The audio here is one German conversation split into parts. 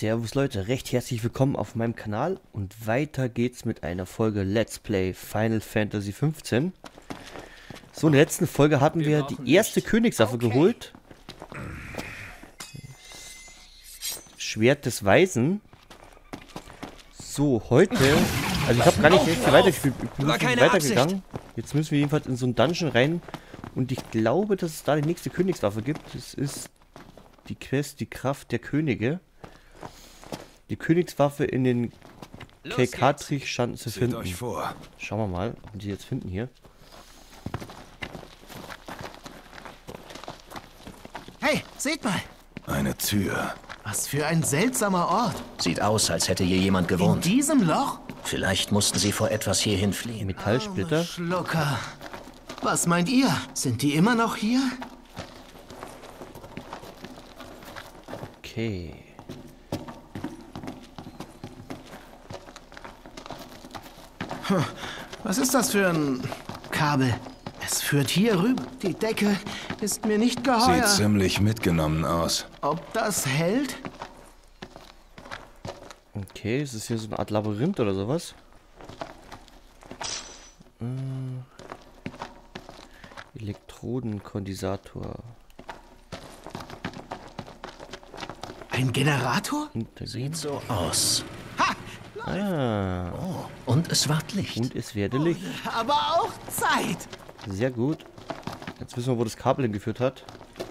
Servus Leute, recht herzlich willkommen auf meinem Kanal und weiter geht's mit einer Folge Let's Play Final Fantasy 15. So, in der letzten Folge hatten wir die erste Königswaffe geholt. Schwert des Weisen. So, heute, also ich habe gar nicht viel weitergespielt, ich bin nicht weitergegangen. Jetzt müssen wir jedenfalls in so einen Dungeon rein und ich glaube, dass es da die nächste Königswaffe gibt. Das ist die Quest, die Kraft der Könige. Die Königswaffe in den Kelkatrich-Schanden zu finden. Euch vor. Schauen wir mal, ob wir die jetzt finden hier. Hey, seht mal! Eine Tür. Was für ein seltsamer Ort. Sieht aus, als hätte hier jemand In gewohnt. diesem Loch? Vielleicht mussten sie vor etwas hierhin fliehen. Metallsplitter. Arme Schlucker. Was meint ihr? Sind die immer noch hier? Okay. Was ist das für ein Kabel? Es führt hier rüber. Die Decke ist mir nicht geheuer. Sieht ziemlich mitgenommen aus. Ob das hält? Okay, ist das hier so eine Art Labyrinth oder sowas? Elektrodenkondensator. Ein Generator? Hintergehen. Sieht so aus. Ah, Und es ward Licht. und es werde Licht. Aber auch Zeit. Sehr gut. Jetzt wissen wir, wo das Kabel hingeführt hat.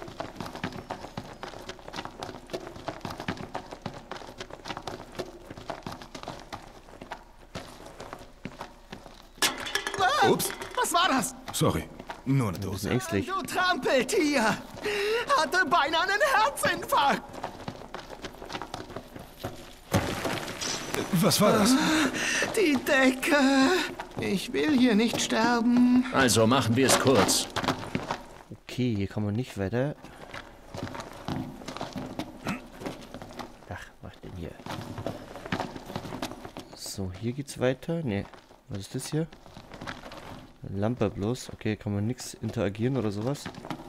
Ups, Was war das? sorry. Nur eine Ein Dose. bisschen ängstlich. Du Trampeltier. Hatte beinahe einen Herzinfarkt. Was war das? Die Decke. Ich will hier nicht sterben. Also machen wir es kurz. Okay, hier kann man nicht weiter. Ach, was denn hier? So, hier geht's weiter. Ne, was ist das hier? Eine Lampe bloß. Okay, kann man nichts interagieren oder sowas.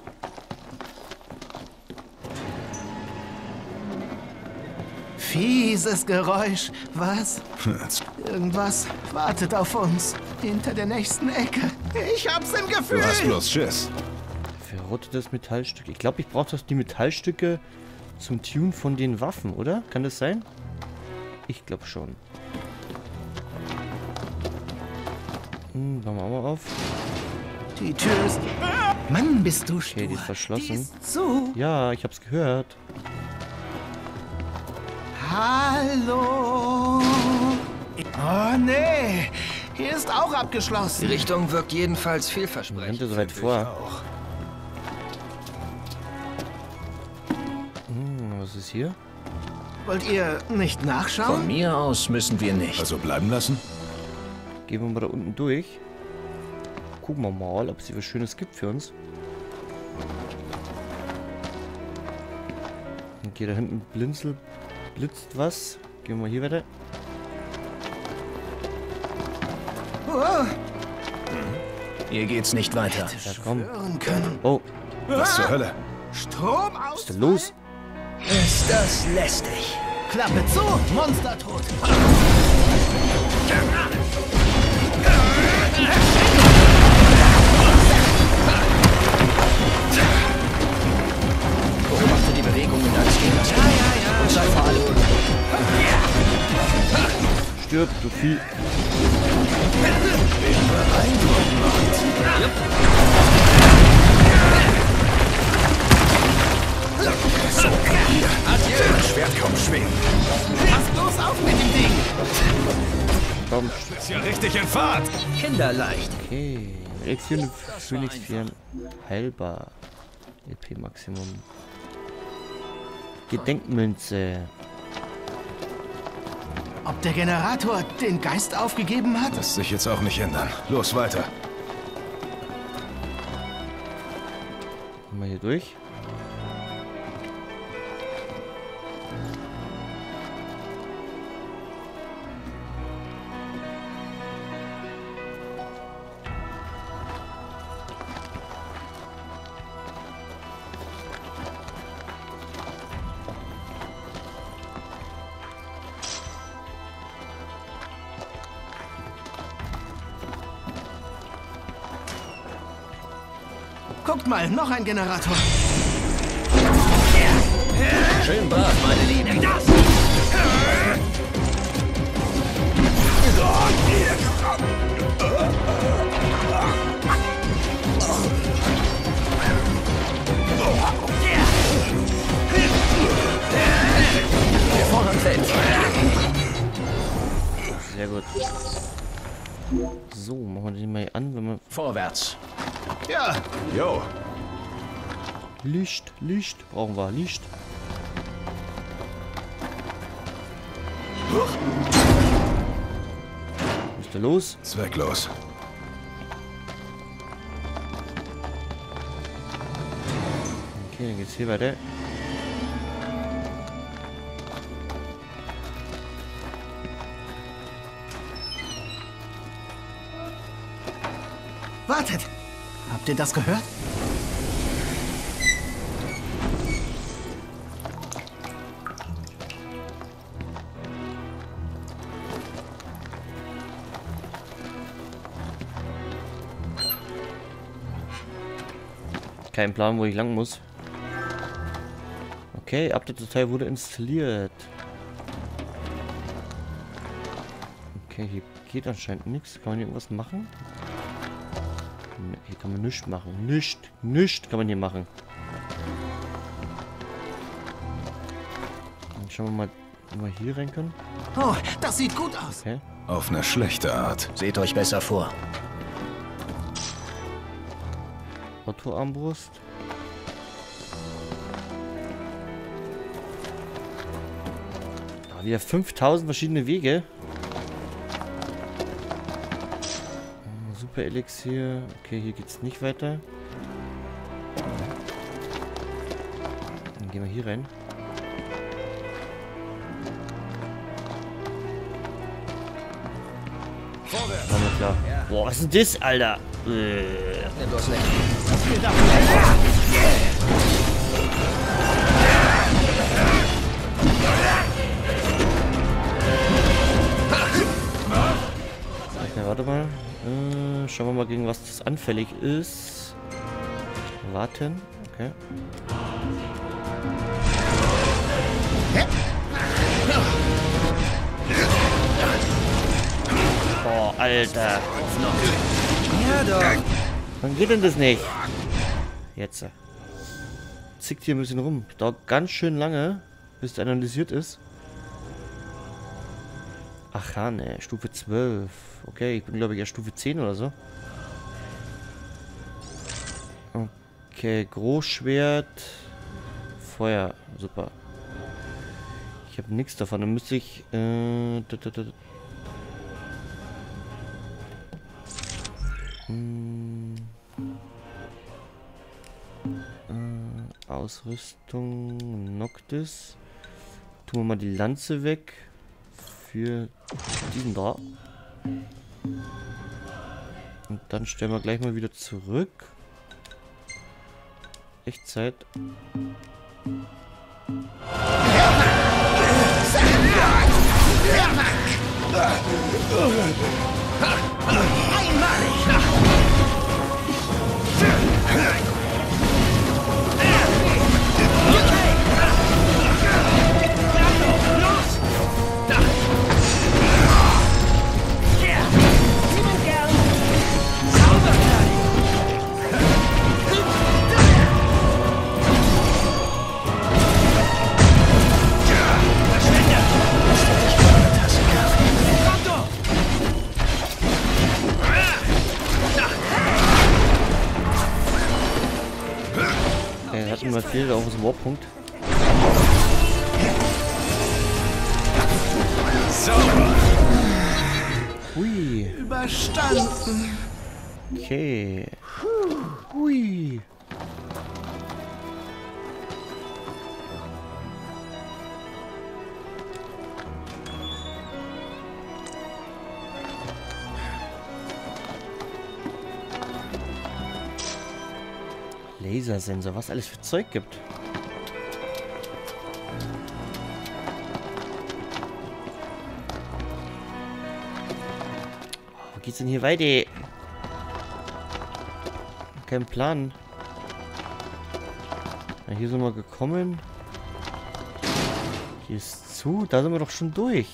Fieses Geräusch. Was? Irgendwas wartet auf uns. Hinter der nächsten Ecke. Ich hab's im Gefühl. Du hast bloß Schiss. Verrottetes Metallstück. Ich glaube, ich brauche die Metallstücke zum Tun von den Waffen, oder? Kann das sein? Ich glaube schon. Machen wir auch mal auf. Die Tür ist... Mann, bist du stur. Okay, die ist verschlossen. Die ist zu. Ja, ich hab's gehört. Hallo. Oh, nee. Hier ist auch Die abgeschlossen. Richtung wirkt jedenfalls Rennt vielversprechend. ihr so weit vor? Was ist hier? Wollt ihr nicht Von nachschauen? mir aus müssen wir nicht. Also bleiben lassen? Gehen wir mal da unten durch. Gucken wir mal, ob es hier was Schönes gibt für uns. Okay, da hinten blitzt was. Gehen wir mal hier weiter. Oh, Hier geht's nicht weiter. Ja, komm. hören können. Oh, Was zur Hölle? Strom was aus. ist denn los? Ist das lästig? Klappe zu. Monster tot. Beobachte die Bewegungen deines Gegners. Und sei vor allem Stirb, du Vieh. Das Schwert kaum schwingen. Pass bloß auf mit dem Ding. Komm. Ist ja richtig in Fahrt. Kinderleicht. Okay. Elixier Phoenix 4 heilbar. EP Maximum. Gedenkmünze. Ob der Generator den Geist aufgegeben hat? Lässt sich jetzt auch nicht ändern. Los, weiter. Gehen wir hier durch. Guckt mal, noch ein Generator. Schön brav, meine Lieben. Der Vorhang fällt. Sehr gut. So, machen wir den mal an, wenn wir... Vorwärts. Ja, Jo. Licht, Licht. Brauchen wir Licht. Was ist da los? Zwecklos. Okay, dann geht's hier weiter. wartet. Habt ihr das gehört? Kein Plan, wo ich lang muss. Okay, Update-Datei wurde installiert. Okay, hier geht anscheinend nichts. Kann man hier irgendwas machen? Ne, hier kann man nichts machen. Nichts kann man hier machen. Dann schauen wir mal, ob wir hier rein können. Oh, das sieht gut aus. Okay. Auf eine schlechte Art. Seht euch besser vor. Autoarmbrust. Wieder 5000 verschiedene Wege. Super Elixier. Okay, hier geht's nicht weiter. Dann gehen wir hier rein. War mir klar. Boah, was ist denn das, Alter? Nimm bloß nicht. Ja, warte mal. Schauen wir mal, gegen was das anfällig ist. Warten. Okay. Boah, Alter. Ja doch. Wann geht denn das nicht? Jetzt. Zickt hier ein bisschen rum. Dauert ganz schön lange, bis der analysiert ist. Ach ja, ne, Stufe 12. Okay, ich bin glaube ich ja Stufe 10 oder so. Okay, Großschwert. Feuer, super. Ich habe nichts davon, dann müsste ich... Ausrüstung, Noctis. Tun wir mal die Lanze weg. Für diesen da. Und dann stellen wir gleich mal wieder zurück. Echtzeit. Er hat immer viel auf dem Warpunkt. Hui. Überstanden. Okay. Hui. Lasersensor, was alles für Zeug gibt. Wo geht's denn hier weiter? Kein Plan. Ja, hier sind wir gekommen. Hier ist zu. Da sind wir doch schon durch.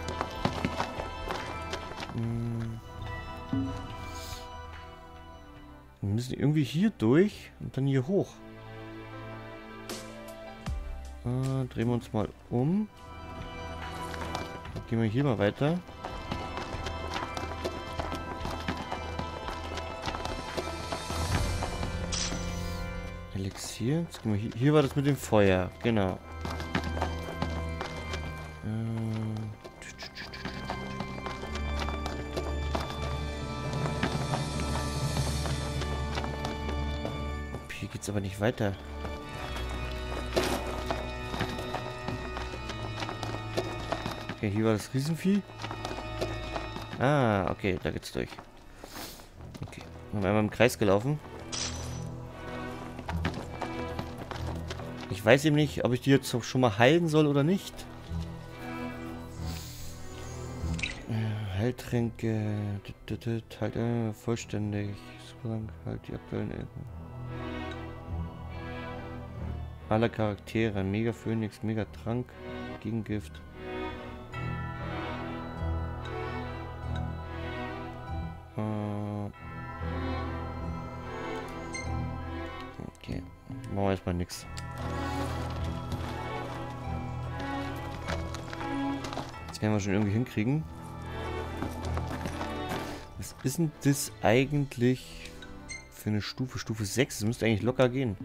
Wir müssen irgendwie hier durch und dann hier hoch. Drehen wir uns mal um. Dann gehen wir hier mal weiter. Elixier. Jetzt gehen wir hier war das mit dem Feuer. Genau. Hier geht's aber nicht weiter. Okay, hier war das Riesenvieh. Ah, okay, da geht's durch. Okay, haben wir einmal im Kreis gelaufen. Ich weiß eben nicht, ob ich die jetzt schon mal heilen soll oder nicht. Heiltränke. Halt vollständig. Halt die aktuellen Elfen. Alle Charaktere. Mega Phönix, Mega Trank, Gegengift. Okay. Machen wir erstmal nichts. Das werden wir schon irgendwie hinkriegen. Was ist denn das eigentlich für eine Stufe? Stufe 6? Das müsste eigentlich locker gehen.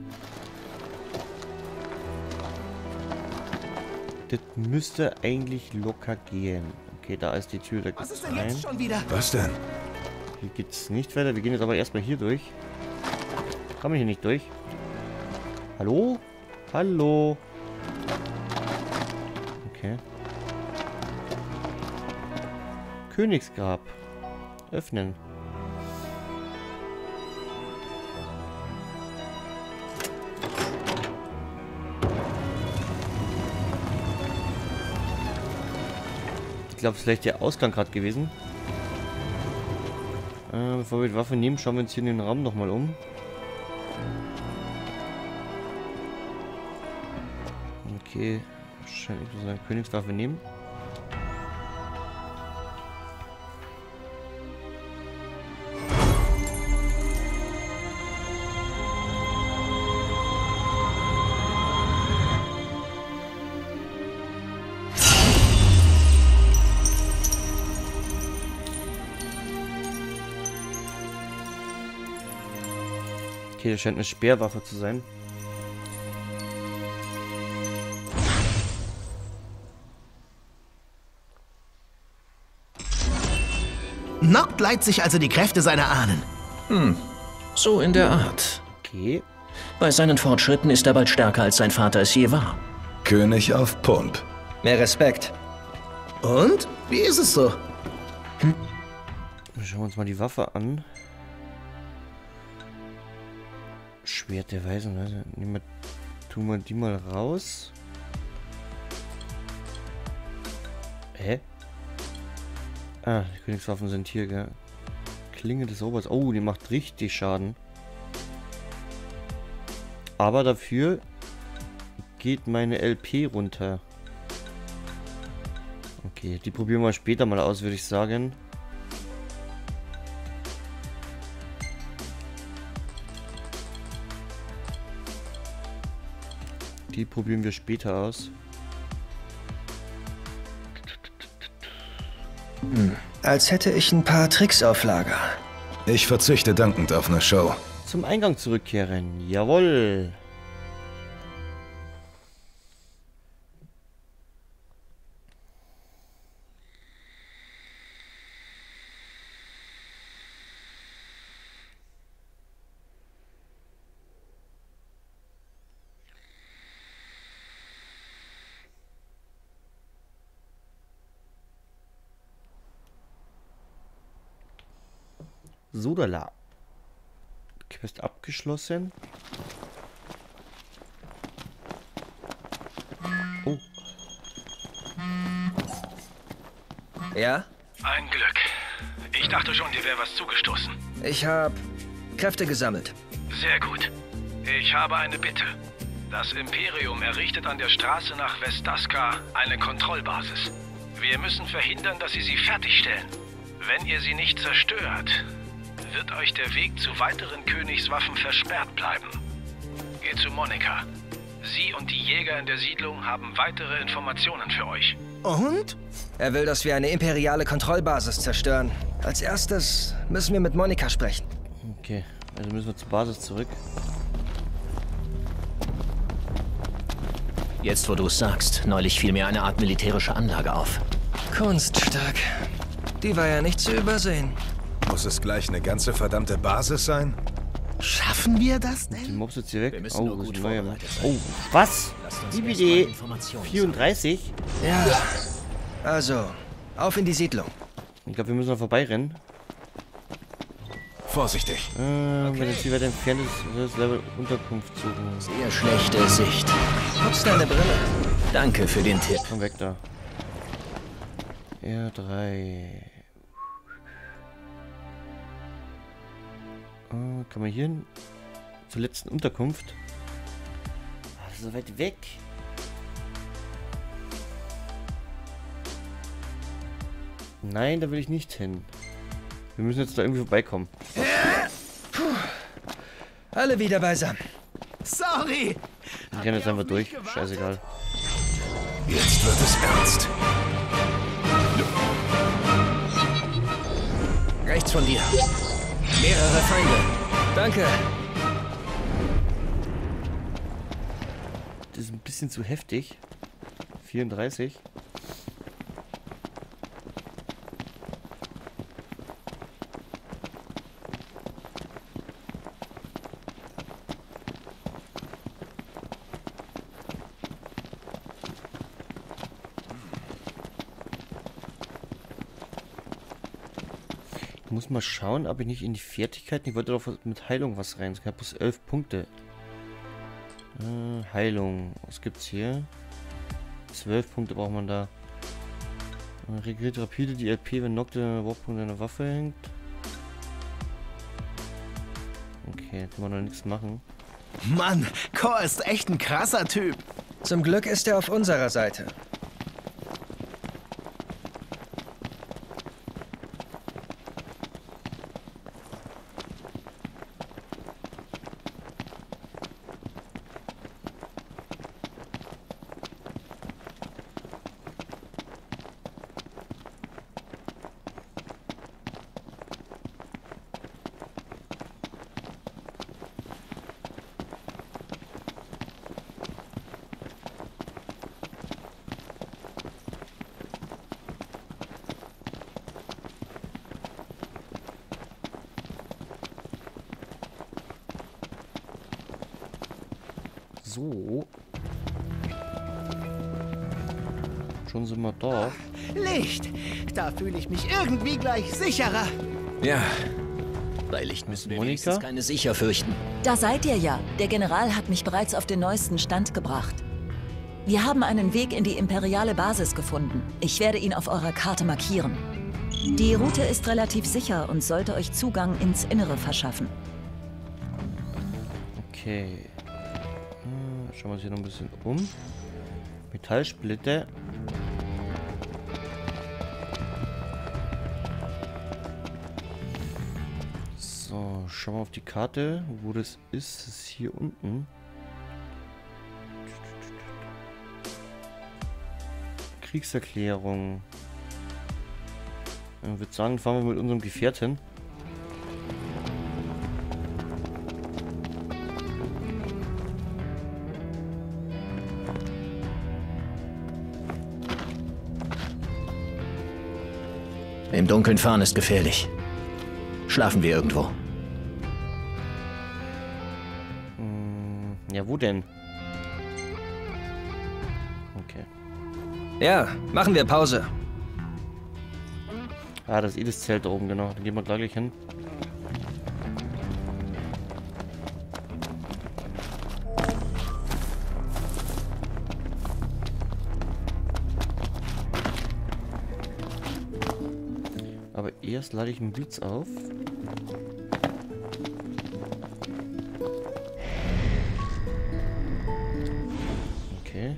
Das müsste eigentlich locker gehen. Okay, da ist die Tür. Da Was geht's ist denn rein. jetzt schon wieder? Was denn? Hier geht's nicht weiter. Wir gehen jetzt aber erstmal hier durch. Komme ich hier nicht durch? Hallo? Hallo? Okay. Königsgrab. Öffnen. Ich glaube, es ist vielleicht der Ausgang gerade gewesen. Bevor wir die Waffe nehmen, schauen wir uns hier in den Raum nochmal um. Okay, wahrscheinlich so eine Königswaffe nehmen. Okay, das scheint eine Speerwaffe zu sein. Noct leiht sich also die Kräfte seiner Ahnen. So in der Art. Okay. Bei seinen Fortschritten ist er bald stärker, als sein Vater es je war. König auf Pump. Mehr Respekt. Und? Wie ist es so? Schauen wir uns mal die Waffe an. Schwert der Weisen. Also tun wir die mal raus. Hä? Ah, die Königswaffen sind hier, gell? Klinge des Obers. Oh, die macht richtig Schaden. Aber dafür geht meine LP runter. Okay, die probieren wir später mal aus, würde ich sagen. Die probieren wir später aus. Als hätte ich ein paar Tricks auf Lager. Ich verzichte dankend auf eine Show. Zum Eingang zurückkehren. Jawohl. Sodala. Quest abgeschlossen. Oh. Ja? Ein Glück. Ich dachte schon, dir wäre was zugestoßen. Ich habe Kräfte gesammelt. Sehr gut. Ich habe eine Bitte. Das Imperium errichtet an der Straße nach Vestaska eine Kontrollbasis. Wir müssen verhindern, dass sie fertigstellen. Wenn ihr sie nicht zerstört, wird euch der Weg zu weiteren Königswaffen versperrt bleiben. Geht zu Monica. Sie und die Jäger in der Siedlung haben weitere Informationen für euch. Und? Er will, dass wir eine imperiale Kontrollbasis zerstören. Als erstes müssen wir mit Monica sprechen. Okay, also müssen wir zur Basis zurück. Jetzt, wo du es sagst, neulich fiel mir eine Art militärische Anlage auf. Kunststark. Die war ja nicht zu übersehen. Muss es gleich eine ganze verdammte Basis sein? Schaffen wir das Die denn? Mobs jetzt hier weg. Wir müssen nur das gut ist ein neuer. vorbereitet sein. Oh, was? Lasst uns IBD erstmal Informationen 34? Ja. Also, auf in die Siedlung. Ich glaube, wir müssen noch vorbeirennen. Vorsichtig. Wenn es hier weiter entfernt ist, das Level Unterkunft suchen. Sehr schlechte Sicht. Putz deine Brille. Danke für den Tipp. Komm weg da. R3. Kann man hier hin? Zur letzten Unterkunft? Das ist so weit weg. Nein, da will ich nicht hin. Wir müssen jetzt da irgendwie vorbeikommen. Alle wieder beisammen. Sorry! Ich renne jetzt einfach durch. Scheißegal. Jetzt wird es ernst. Rechts von dir. Mehrere Feinde. Danke. Das ist ein bisschen zu heftig. 34. Ich muss mal schauen, ob ich nicht in die Fertigkeiten... Ich wollte doch mit Heilung was rein. Ich habe bloß 11 Punkte. Heilung. Was gibt's hier? 12 Punkte braucht man da. Regiert rapide die LP, wenn Nock der Warpunkt einer Waffe hängt. Okay, kann man noch nichts machen. Mann, Kor ist echt ein krasser Typ. Zum Glück ist er auf unserer Seite. So. Schon sind wir da. Licht! Da fühle ich mich irgendwie gleich sicherer. Ja, Bei Licht müssen wir Monica? wenigstens keine Sicher fürchten. Da seid ihr ja. Der General hat mich bereits auf den neuesten Stand gebracht. Wir haben einen Weg in die imperiale Basis gefunden. Ich werde ihn auf eurer Karte markieren. Die Route ist relativ sicher und sollte euch Zugang ins Innere verschaffen. Okay. Schauen wir uns hier noch ein bisschen um. Metallsplitter. So, schauen wir auf die Karte, wo das ist. Das ist hier unten. Kriegserklärung. Ich würde sagen, fahren wir mit unserem Gefährt hin. Im Dunkeln fahren ist gefährlich. Schlafen wir irgendwo. Ja, wo denn? Okay. Ja, machen wir Pause. Ah, das ist eh das Zelt da oben, genau. Dann gehen wir da gleich hin. Aber erst lade ich einen Blitz auf. Okay.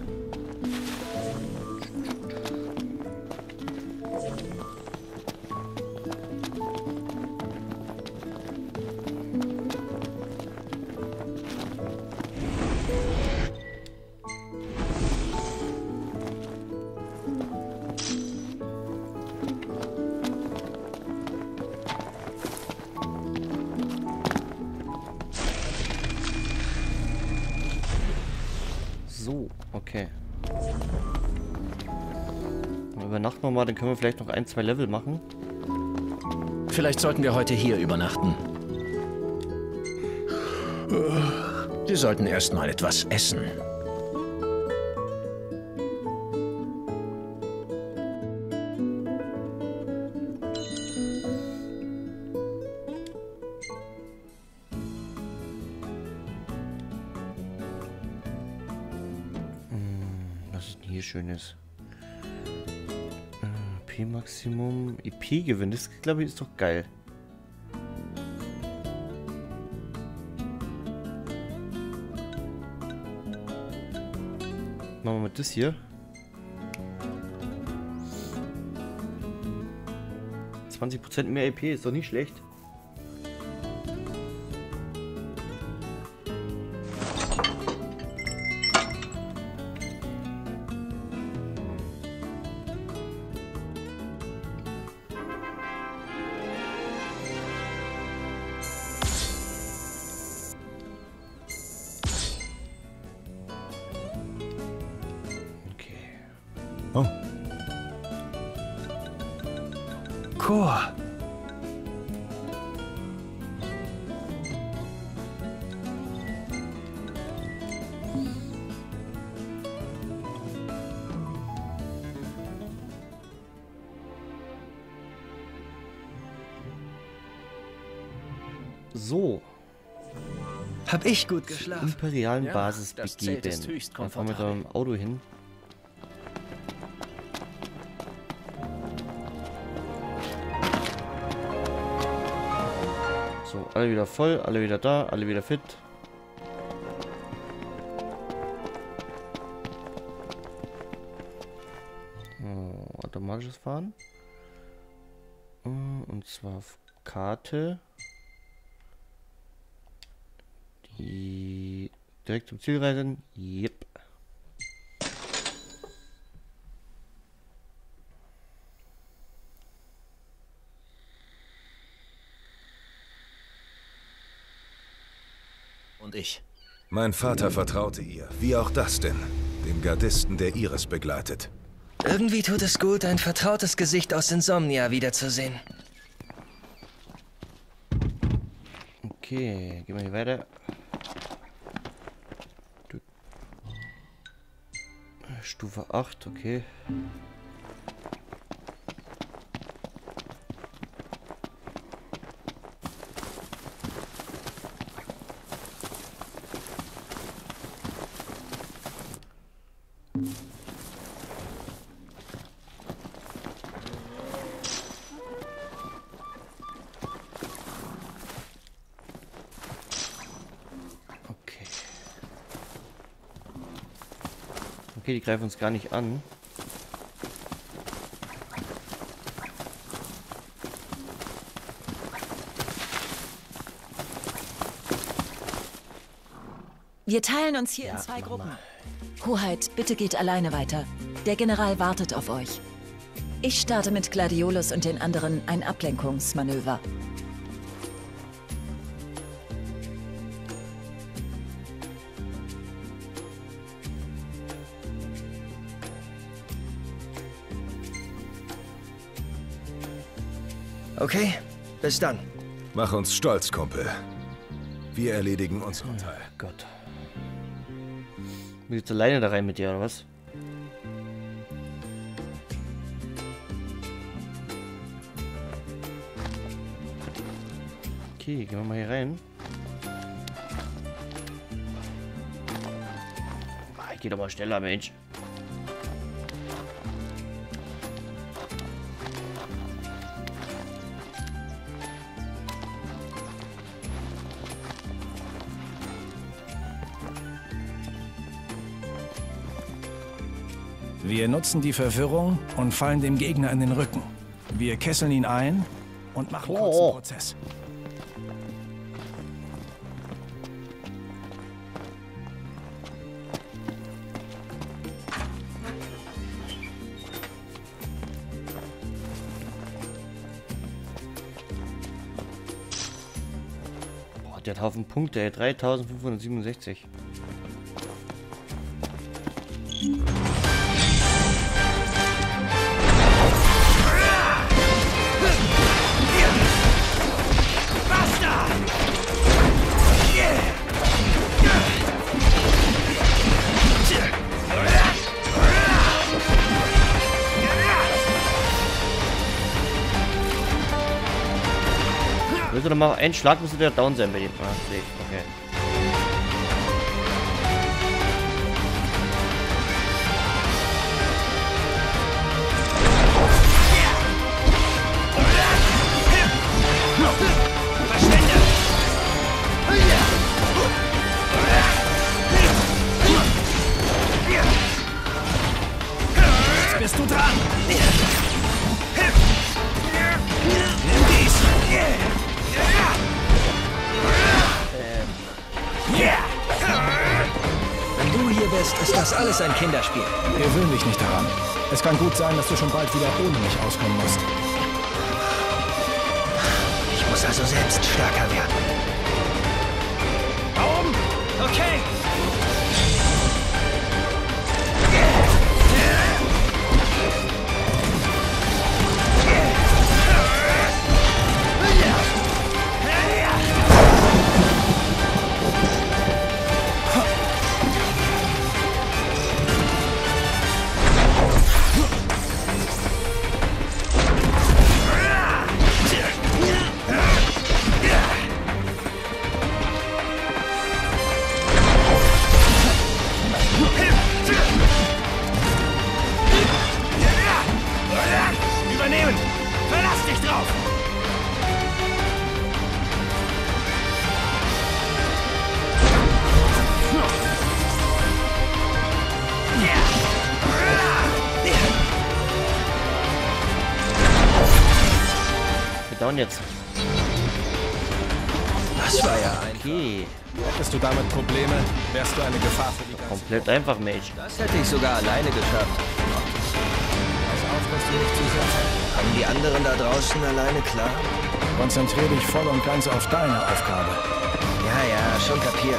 So, okay. Dann übernachten wir mal, dann können wir vielleicht noch 1, 2 Level machen. Vielleicht sollten wir heute hier übernachten. Wir sollten erst mal etwas essen. Was ist denn hier Schönes? P-Maximum. EP-Gewinn, das glaube ich ist doch geil. Machen wir mal das hier. 20% mehr EP ist doch nicht schlecht. Oh, Chor. So. Hab ich gut geschlafen. Imperialen Ja, Basis das Zelt ist begeben. höchst Da fahren wir da komfortabel. mit dem Auto hin. So, alle wieder voll, alle wieder da, alle wieder fit. Automatisches Fahren. Und zwar auf Karte. Die direkt zum Ziel reisen. Yep. Und ich. mein Vater vertraute ihr, wie auch Dustin, dem Gardisten, der Iris begleitet. Irgendwie tut es gut, ein vertrautes Gesicht aus Insomnia wiederzusehen. Okay, gehen wir hier weiter. Stufe 8, okay. Okay, die greifen uns gar nicht an. Wir teilen uns hier in 2 Gruppen. Hoheit, bitte geht alleine weiter. Der General wartet auf euch. Ich starte mit Gladiolus und den anderen ein Ablenkungsmanöver. Okay, bis dann. Mach uns stolz, Kumpel. Wir erledigen unseren Teil. Gott. Will jetzt alleine da rein mit dir, oder was? Okay, gehen wir mal hier rein. Ich geh doch mal schneller, Mensch. Wir nutzen die Verwirrung und fallen dem Gegner in den Rücken. Wir kesseln ihn ein und machen kurzen Prozess. Boah, der hat Haufen Punkte, ey. 3567. Müsste doch mal ein Schlag, müsste der down sein bei dem. Ah, sehe ich. Okay. Jetzt bist du dran. Nimm dies. Wenn du hier bist, ist das alles ein Kinderspiel. Gewöhn dich nicht daran. Es kann gut sein, dass du schon bald wieder ohne mich auskommen musst. Ich muss also selbst stärker werden. Da oben! Okay. Übernehmen! Verlass dich drauf! Wir down jetzt. Das war ja ein... Okay. Hättest du damit Probleme, wärst du eine Gefahr für die ganze Komplett einfach, Mage. Das hätte ich sogar alleine geschafft. Pass auf, dass du nicht zu sehr fällst. Kommen die anderen da draußen alleine klar? Konzentrier dich voll und ganz auf deine Aufgabe. Ja, schon kapiert.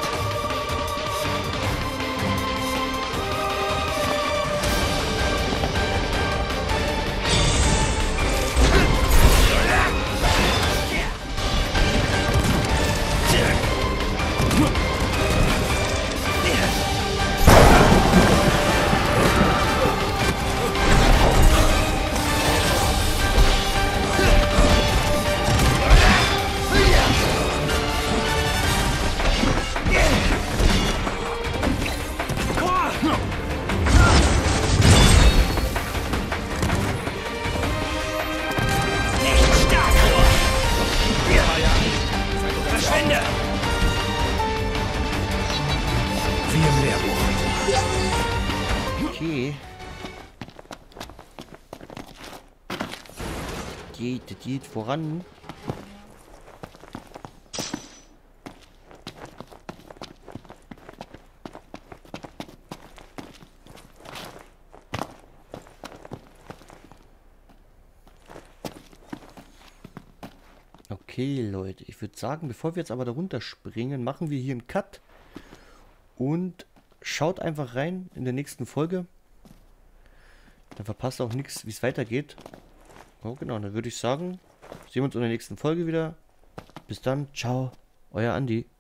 Okay. Geht voran. Okay, Leute, ich würde sagen, bevor wir jetzt aber darunter springen, machen wir hier einen Cut und schaut einfach rein in der nächsten Folge. Dann verpasst auch nichts, wie es weitergeht. Oh, genau, dann würde ich sagen, sehen wir uns in der nächsten Folge wieder. Bis dann, ciao, euer Andi.